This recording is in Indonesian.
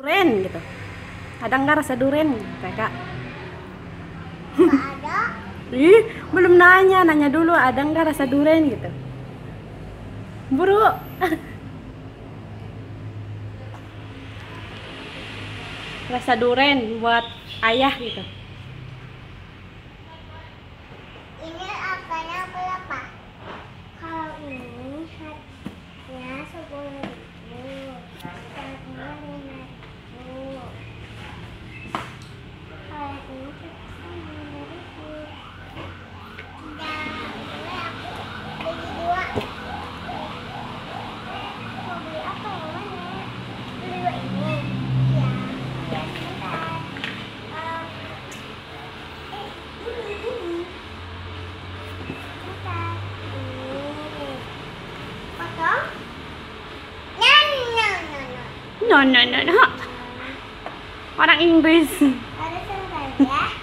Duren gitu. Ada nggak rasa duren, kakak? Nggak ada. Ih, belum nanya dulu ada nggak rasa duren gitu. Buru. Rasa duren buat ayah gitu. Ini harganya berapa? Kalau ini harganya 10.000. Yang ini 5.000. Kalau ini cuma 5.000. Dan ini aku beli dua. Mau beli apa yang mana? Beli dua ini. Ya, ya sebentar. Ini. Sebentar. Ini. Potong. No. No. Orang Inggris. Harus sebentar ya.